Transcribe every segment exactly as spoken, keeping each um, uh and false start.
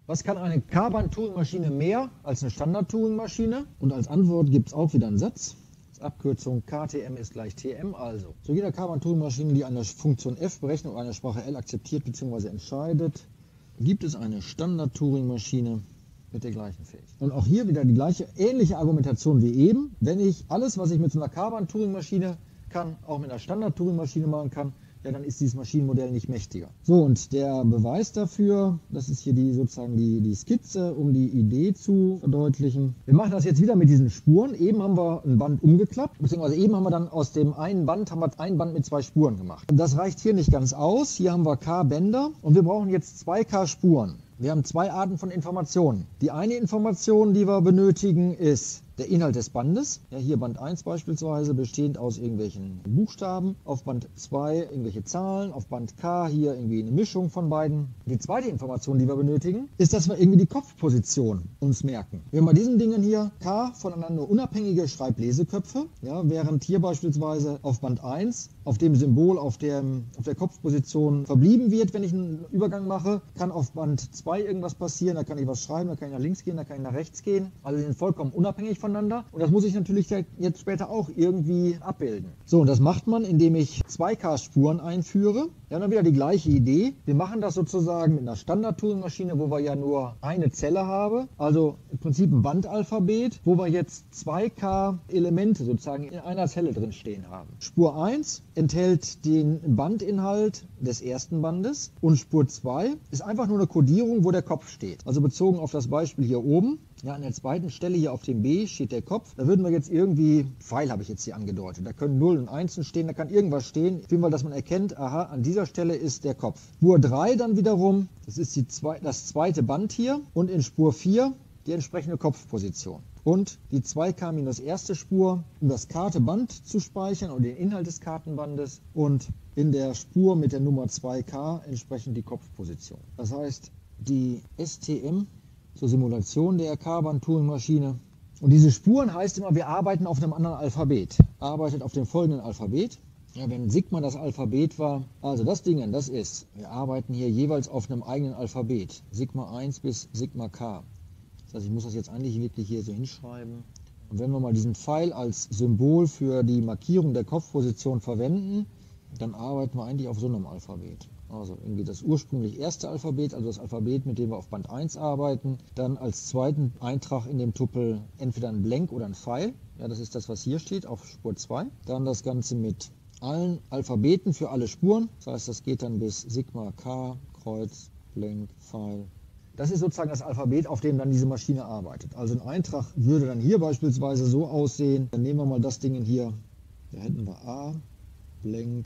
Was kann eine K-Bahn-Turing-Maschine mehr als eine Standard-Turing-Maschine? Und als Antwort gibt es auch wieder einen Satz. Als Abkürzung K T M ist gleich T M. Also, zu jeder K-Bahn-Turing-Maschine, die eine Funktion f berechnet und eine Sprache L akzeptiert bzw. entscheidet, gibt es eine Standard-Turing-Maschine mit der gleichen Fähigkeit. Und auch hier wieder die gleiche, ähnliche Argumentation wie eben. Wenn ich alles, was ich mit so einer K-Bahn-Turing-Maschine kann, auch mit einer Standard-Turing-Maschine machen kann, ja, dann ist dieses Maschinenmodell nicht mächtiger. So, und der Beweis dafür, das ist hier die sozusagen die, die Skizze, um die Idee zu verdeutlichen. Wir machen das jetzt wieder mit diesen Spuren. Eben haben wir ein Band umgeklappt, beziehungsweise eben haben wir dann aus dem einen Band, haben wir ein Band mit zwei Spuren gemacht. Das reicht hier nicht ganz aus. Hier haben wir K Bänder und wir brauchen jetzt zwei K Spuren. Wir haben zwei Arten von Informationen. Die eine Information, die wir benötigen, ist der Inhalt des Bandes. Ja, hier Band eins beispielsweise, bestehend aus irgendwelchen Buchstaben. Auf Band zwei irgendwelche Zahlen. Auf Band K hier irgendwie eine Mischung von beiden. Die zweite Information, die wir benötigen, ist, dass wir irgendwie die Kopfposition uns merken. Wir haben bei diesen Dingen hier K voneinander unabhängige Schreibleseköpfe. Ja, während hier beispielsweise auf Band eins auf dem Symbol auf der, auf der Kopfposition verblieben wird, wenn ich einen Übergang mache, kann auf Band zwei irgendwas passieren. Da kann ich was schreiben, da kann ich nach links gehen, da kann ich nach rechts gehen. Also die sind vollkommen unabhängig voneinander. Und das muss ich natürlich jetzt später auch irgendwie abbilden. So, und das macht man, indem ich zwei K Spuren einführe. Ja, dann wieder die gleiche Idee. Wir machen das sozusagen mit einer Standard-Turing-Maschine, wo wir ja nur eine Zelle haben. Also im Prinzip ein Bandalphabet, wo wir jetzt zwei K Elemente sozusagen in einer Zelle drin stehen haben. Spur eins enthält den Bandinhalt des ersten Bandes und Spur zwei ist einfach nur eine Codierung, wo der Kopf steht. Also bezogen auf das Beispiel hier oben. Ja, an der zweiten Stelle hier auf dem B steht der Kopf. Da würden wir jetzt irgendwie, Pfeil habe ich jetzt hier angedeutet, da können null und eins stehen, da kann irgendwas stehen. Ich will mal, dass man erkennt, aha, an dieser Stelle ist der Kopf. Spur drei dann wiederum, das ist die zwei, das zweite Band hier und in Spur vier die entsprechende Kopfposition. Und die zwei K minus erste Spur, um das Kartenband zu speichern und den Inhalt des Kartenbandes und in der Spur mit der Nummer zwei K entsprechend die Kopfposition. Das heißt, die S T M zur Simulation der K-Bahn-Turing-Maschine. Und diese Spuren heißt immer, wir arbeiten auf einem anderen Alphabet. Arbeitet auf dem folgenden Alphabet. Ja, wenn Sigma das Alphabet war, also das Ding, das ist, wir arbeiten hier jeweils auf einem eigenen Alphabet. Sigma eins bis Sigma K. Das heißt, ich muss das jetzt eigentlich wirklich hier so hinschreiben. Und wenn wir mal diesen Pfeil als Symbol für die Markierung der Kopfposition verwenden, dann arbeiten wir eigentlich auf so einem Alphabet. Also irgendwie das ursprünglich erste Alphabet, also das Alphabet, mit dem wir auf Band eins arbeiten. Dann als zweiten Eintrag in dem Tupel entweder ein Blank oder ein Pfeil. Ja, das ist das, was hier steht, auf Spur zwei. Dann das Ganze mit allen Alphabeten für alle Spuren. Das heißt, das geht dann bis Sigma K, Kreuz, Blank, Pfeil. Das ist sozusagen das Alphabet, auf dem dann diese Maschine arbeitet. Also ein Eintrag würde dann hier beispielsweise so aussehen. Dann nehmen wir mal das Ding hier. Da hätten wir A, Blank,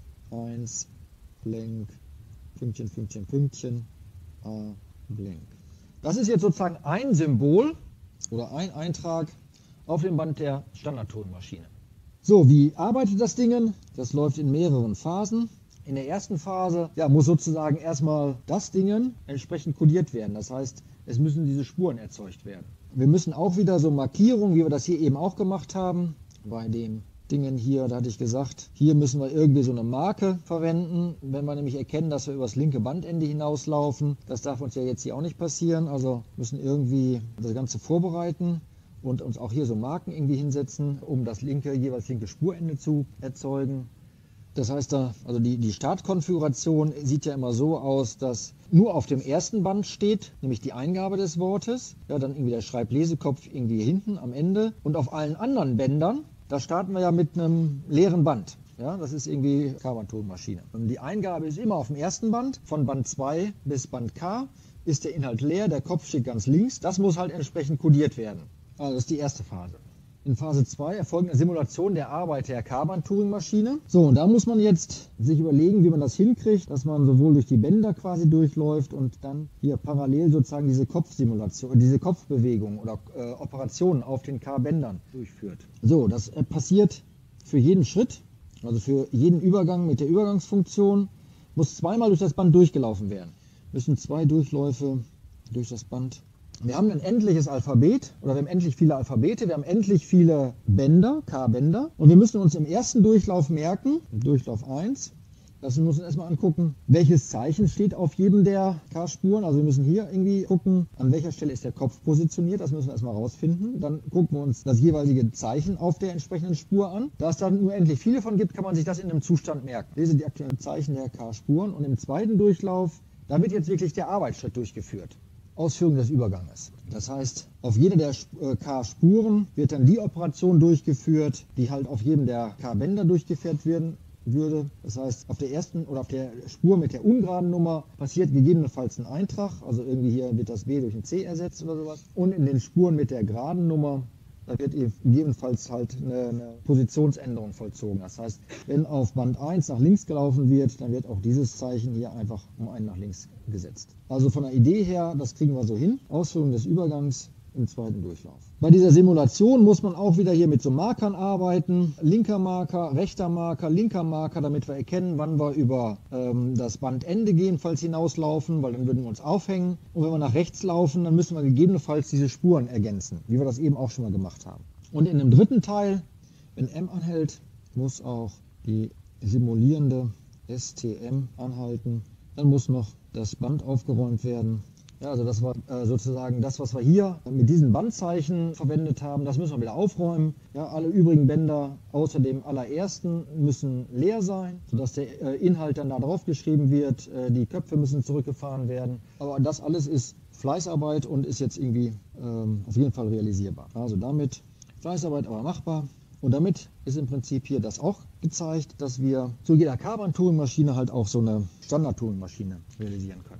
eins, Blank, Pünktchen, Pünktchen, Pünktchen, A, Blank. Das ist jetzt sozusagen ein Symbol oder ein Eintrag auf dem Band der Standard-Turing-Maschine. So, wie arbeitet das Ding? Das läuft in mehreren Phasen. In der ersten Phase ja, muss sozusagen erstmal das Ding entsprechend kodiert werden. Das heißt, es müssen diese Spuren erzeugt werden. Wir müssen auch wieder so Markierungen, wie wir das hier eben auch gemacht haben, bei dem Dingen hier, da hatte ich gesagt, hier müssen wir irgendwie so eine Marke verwenden, wenn wir nämlich erkennen, dass wir über das linke Bandende hinauslaufen. Das darf uns ja jetzt hier auch nicht passieren, also müssen irgendwie das Ganze vorbereiten und uns auch hier so Marken irgendwie hinsetzen, um das linke, jeweils linke Spurende zu erzeugen. Das heißt, da, also die, die Startkonfiguration sieht ja immer so aus, dass nur auf dem ersten Band steht, nämlich die Eingabe des Wortes, ja, dann irgendwie der Schreiblesekopf irgendwie hinten am Ende und auf allen anderen Bändern, da starten wir ja mit einem leeren Band. Ja, das ist irgendwie K-Bahn-Turing-Maschine. Und die Eingabe ist immer auf dem ersten Band, von Band zwei bis Band K ist der Inhalt leer, der Kopf steht ganz links. Das muss halt entsprechend kodiert werden. Also das ist die erste Phase. In Phase zwei erfolgt eine Simulation der Arbeit der K-Bahn-Turing-Maschine. So, und da muss man jetzt sich überlegen, wie man das hinkriegt, dass man sowohl durch die Bänder quasi durchläuft und dann hier parallel sozusagen diese Kopfsimulation, diese Kopfbewegung oder äh, Operationen auf den K-Bändern durchführt. So, das äh, passiert für jeden Schritt, also für jeden Übergang mit der Übergangsfunktion, muss zweimal durch das Band durchgelaufen werden. Müssen zwei Durchläufe durch das Band. Wir haben ein endliches Alphabet oder wir haben endlich viele Alphabete, wir haben endlich viele Bänder, K-Bänder und wir müssen uns im ersten Durchlauf merken, Durchlauf eins, Das müssen wir erstmal angucken, welches Zeichen steht auf jedem der K-Spuren. Also wir müssen hier irgendwie gucken, an welcher Stelle ist der Kopf positioniert. Das müssen wir erstmal rausfinden. Dann gucken wir uns das jeweilige Zeichen auf der entsprechenden Spur an. Da es dann nur endlich viele von gibt, kann man sich das in einem Zustand merken. Lese die aktuellen Zeichen der K-Spuren und im zweiten Durchlauf, da wird jetzt wirklich der Arbeitsschritt durchgeführt. Ausführung des Überganges. Das heißt, auf jeder der K-Spuren wird dann die Operation durchgeführt, die halt auf jedem der K-Bänder durchgeführt werden würde. Das heißt, auf der ersten oder auf der Spur mit der ungeraden Nummer passiert gegebenenfalls ein Eintrag, also irgendwie hier wird das B durch ein C ersetzt oder sowas. Und in den Spuren mit der geraden Nummer, da wird gegebenenfalls halt eine, eine Positionsänderung vollzogen. Das heißt, wenn auf Band eins nach links gelaufen wird, dann wird auch dieses Zeichen hier einfach um einen nach links gesetzt. Also von der Idee her, das kriegen wir so hin. Ausführung des Übergangs im zweiten Durchlauf. Bei dieser Simulation muss man auch wieder hier mit so Markern arbeiten. Linker Marker, rechter Marker, linker Marker, damit wir erkennen, wann wir über ähm, das Bandende gegebenenfalls hinauslaufen, weil dann würden wir uns aufhängen. Und wenn wir nach rechts laufen, dann müssen wir gegebenenfalls diese Spuren ergänzen, wie wir das eben auch schon mal gemacht haben. Und in dem dritten Teil, wenn M anhält, muss auch die simulierende S T M anhalten. Dann muss noch das Band aufgeräumt werden. Ja, also das war äh, sozusagen das, was wir hier mit diesen Bandzeichen verwendet haben. Das müssen wir wieder aufräumen. Ja, alle übrigen Bänder außer dem allerersten müssen leer sein, sodass der äh, Inhalt dann da drauf geschrieben wird. Äh, die Köpfe müssen zurückgefahren werden. Aber das alles ist Fleißarbeit und ist jetzt irgendwie ähm, auf jeden Fall realisierbar. Also damit Fleißarbeit, aber machbar. Und damit ist im Prinzip hier das auch gezeigt, dass wir zu jeder Carbon-Touring-Maschine halt auch so eine Standard-Touring-Maschine realisieren können.